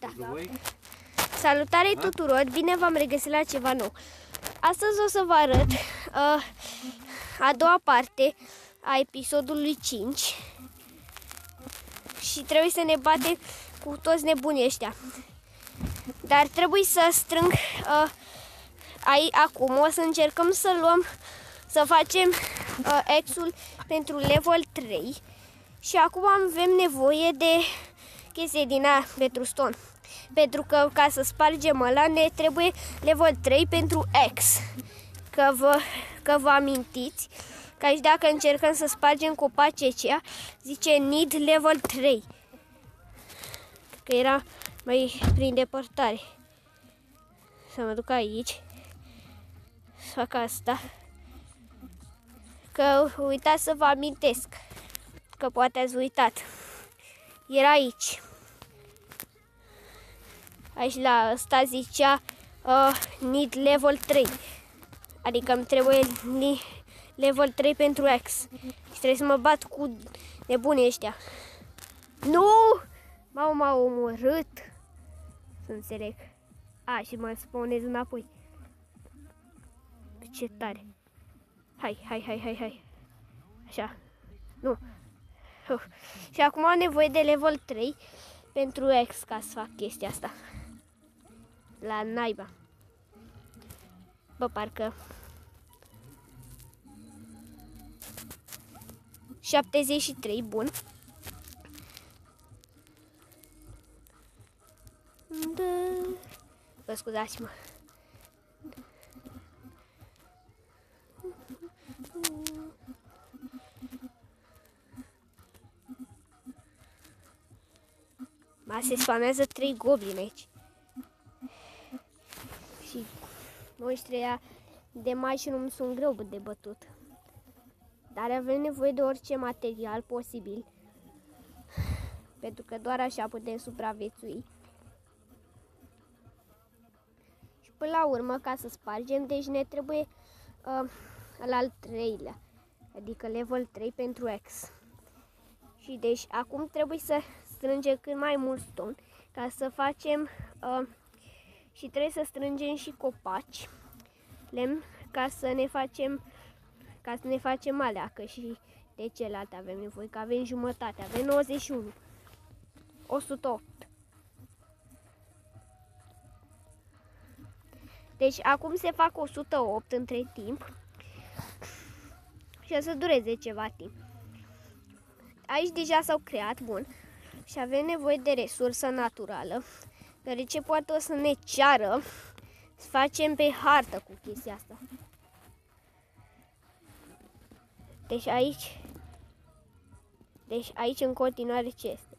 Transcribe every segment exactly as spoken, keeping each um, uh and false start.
Da. Salutare tuturor, bine v-am regăsit la ceva nou. Astăzi o să vă arăt uh, a doua parte a episodului cinci și trebuie să ne batem cu toți nebunii ăștia. Dar trebuie să strâng uh, ai, acum o să încercăm să luăm, să facem uh, X-ul pentru level trei și acum avem nevoie de chestii din aia pentru stone. Pentru că ca să spargem ăla ne trebuie level trei pentru X. Că vă, că vă amintiți că aici dacă încercăm să spargem copacii aceia, zice need level trei. Că era mai prin depărtare. Să mă duc aici. Să fac asta. Că uitați să vă amintesc. Că poate ați uitat. Era aici. Aici la ăsta zicea uh, need level trei. Adică îmi trebuie level trei pentru X. Și trebuie să mă bat cu nebunii ăștia. Nu! M-au m-au omorât. Să înțeleg. A, și mă spawnez înapoi. Ce tare. Hai, hai, hai, hai, hai. Așa. Nu. Uh. Și acum am nevoie de level trei pentru X ca să fac chestia asta. La naiba. Bă, parcă șaptezeci și trei, bun. Da. Vă scuzați-mă. Ma se spawnează trei goblini aici. Și monștrii ăia de mushroom sunt greu de bătut. Dar avem nevoie de orice material posibil. Pentru că doar așa putem supraviețui. Și până la urmă, ca să spargem, deci ne trebuie uh, al treilea. Adică level trei pentru X. Și deci acum trebuie să strângem cât mai mult stone ca să facem uh, și trebuie să strângem și copaci, lemn, ca să ne facem ca să ne facem alea, că și de celelalte avem nevoie, că avem jumătate, avem nouăzeci și unu, o sută opt. Deci acum se fac o sută opt între timp și o să dureze ceva timp. Aici deja s-au creat, bun, și avem nevoie de resursă naturală, deoarece poate o să ne ceară să facem pe hartă cu chestia asta. Deci aici, deci aici în continuare ce este?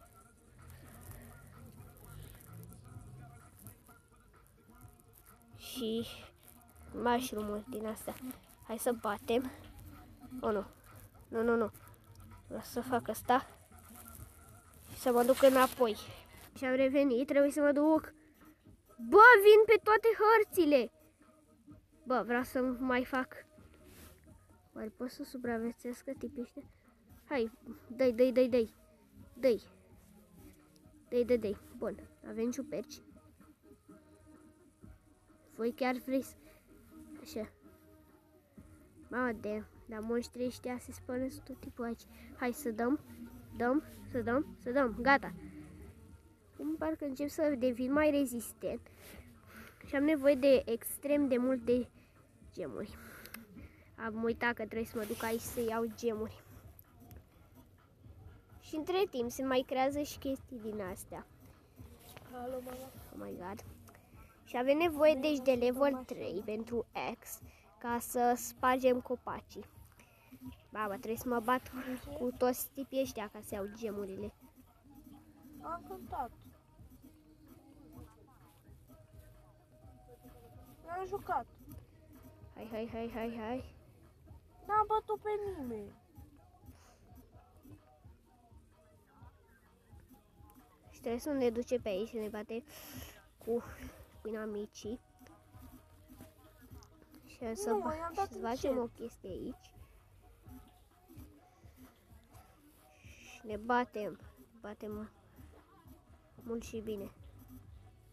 Și mushroom-uri din astea. Hai să batem. Oh, nu. Nu, nu, nu. Vreau să fac asta și să mă duc înapoi. Și am revenit, trebuie să mă duc. Bă, vin pe toate hărțile. Bă, vreau să mai fac. Oare pot să supraviețuiască tipii ăștia? Hai, dă-i, dă-i, dă-i, dă-i. Dă-i. Dă-i, dă-i, dă-i. Bun, avem ciuperci. Voi chiar vrei să... Așa. Mamă de... Dar monștrii ăștia se spănesc tot tipul aici. Hai să dăm, dăm, să dăm, să dăm. Gata. Cum parcă încep să devin mai rezistent. Și am nevoie de extrem de multe gemuri. Am uitat că trebuie să mă duc aici să iau gemuri. Și între timp se mai creează și chestii din astea. Alo, mama. Oh my god. Și avem nevoie deci de level trei pentru X ca să spargem copacii. Baba, trebuie să mă bat cu toți tipii ăștia ca să iau gemurile. Am cântat. N-am jucat. Hai, hai, hai, hai, hai. N-am bătut pe nimeni. Și trebuie să ne duce pe aici, să ne bate cu, cu inamicii. Și să, Nu, și să facem o chestie aici. Și ne batem. Batem mult și bine.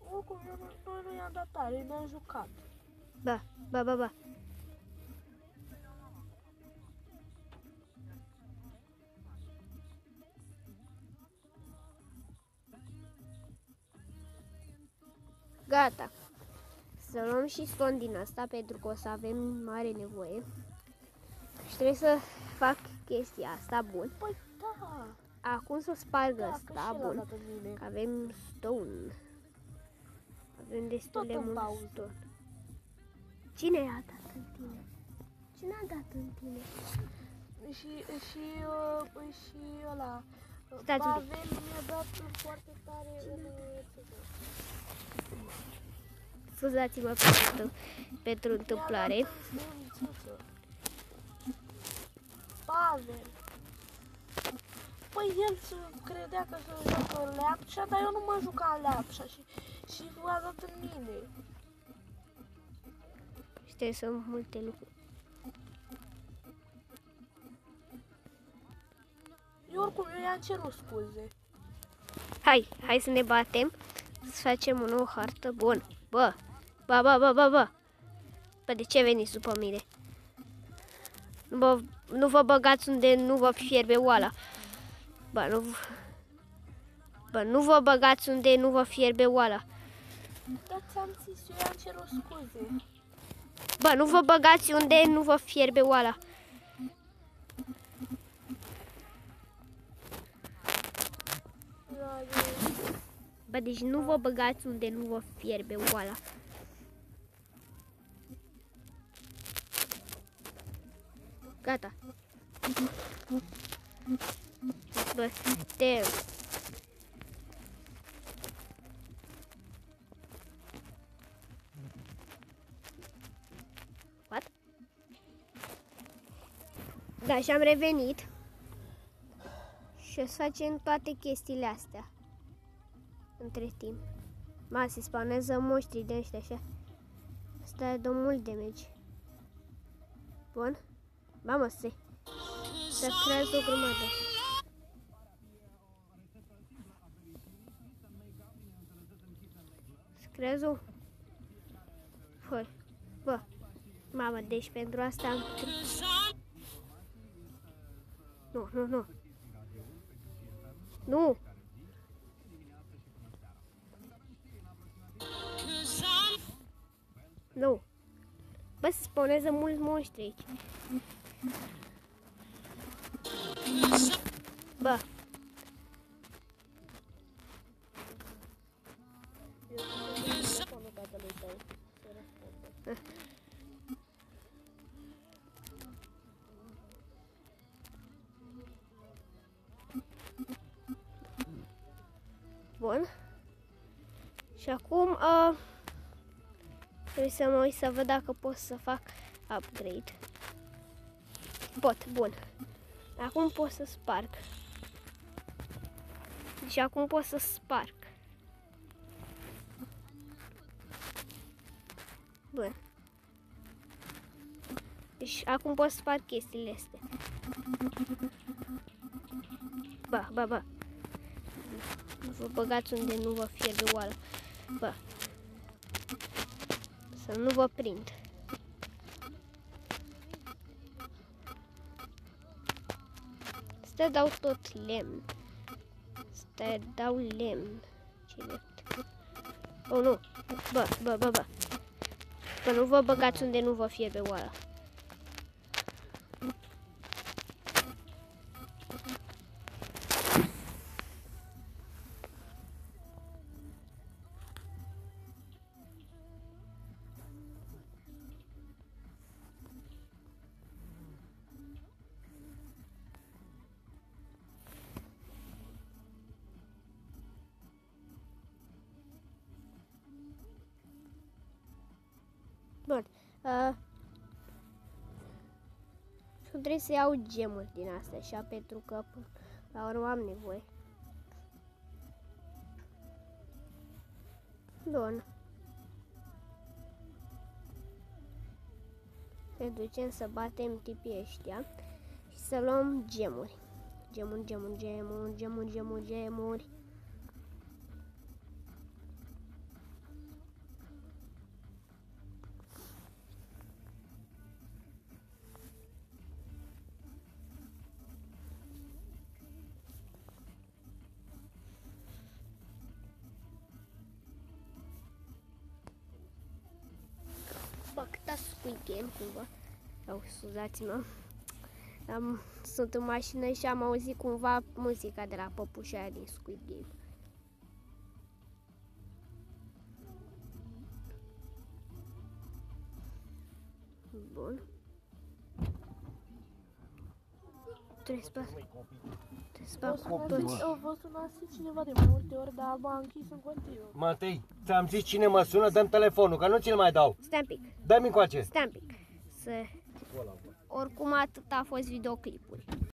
Oricum, eu nu- noi nu i-am dat tare, ne-am jucat. Ba, ba, ba, ba. Gata. Să luăm și son din asta pentru că o să avem mare nevoie. Și trebuie să fac chestia asta, bun. Păi da, Acum să sparg da, că asta, și l-a bun. dat în mine. Că avem stone. Avem destul Tot de în mult pauză. stone. Cine a dat în tine? Cine a dat în tine? Și, și, uh, și ăla, uh, Stați un pic. Pavel mi-a dat foarte tare în țigă. Scuzați-mă pentru, pentru întâmplare. Mi-a dat în țigă. Pavel. Păi el se credea că se joacă leapșa, dar eu nu mă jucam leapșa și, și a dat în mine. Și trebuie să am multe lucruri. Eu oricum, eu i-am cerut scuze. Hai, hai să ne batem. Să facem o nouă hartă. Bun. Bă, bă, bă, bă, bă, bă. Bă, de ce veniți după mine? Nu vă, nu vă băgați unde nu vă fierbe oala. Bă, nu, bă, nu vă băgați unde nu vă fierbe oala. Dar ți-am zis, eu i-am cerut scuze. Bă, nu vă băgați unde nu vă fierbe oala. Bă, deci nu vă băgați unde nu vă fierbe oala. Gata. Bă, te... What? Da, și am revenit. Și o să facem toate chestiile astea. Între timp. Ma, se spawnează monștri de ăștia așa. Asta dă mult damage. Bun. Mamă, se... Se creează o grămadă. Se creează o... Foi. Bă. Mamă, deci pentru asta am... Nu, nu, nu. Nu! Nu. Bă, se spawnează mulți monștri aici. Bă. Bun. Și acum uh, trebuie să mă uit să văd dacă pot să fac upgrade. Pot, bun. Acum pot să sparg. Deci acum pot să sparg. Bun. Deci acum pot să sparg chestiile astea. Bă, bă, bă. Nu vă băgați unde nu vă fierbe oală. Bă. Să nu vă prind. Să dau tot lemn. Să dau lemn. Ce drept. Oh, nu. Bă, bă, bă, bă. Bă, nu vă băgați unde nu vă fierbe oala. Bun. Uh, și trebuie să iau gemuri din astea, așa, pentru că la urmă am nevoie. Bun. Ne ducem să batem tipii ăștia și să luăm gemuri. Gemuri, gemuri, gemuri, gemuri, gemuri, gemuri. Squid Game cumva. Sau scuzați-mă. Am, sunt în mașină și am auzit cumva muzica de la păpușa aia din Squid Game. Bun. Trebuie să fac... Trebuie să fac cu toți. Vă sunați cineva de mai multe ori, dar m-a închis în continuu. Matei, ți-am zis cine mă sună, dăm telefonul, că nu ți-l mai dau. Stai un pic, Dă-mi încoace. stai un pic. Să... Oricum atât a fost videoclipul.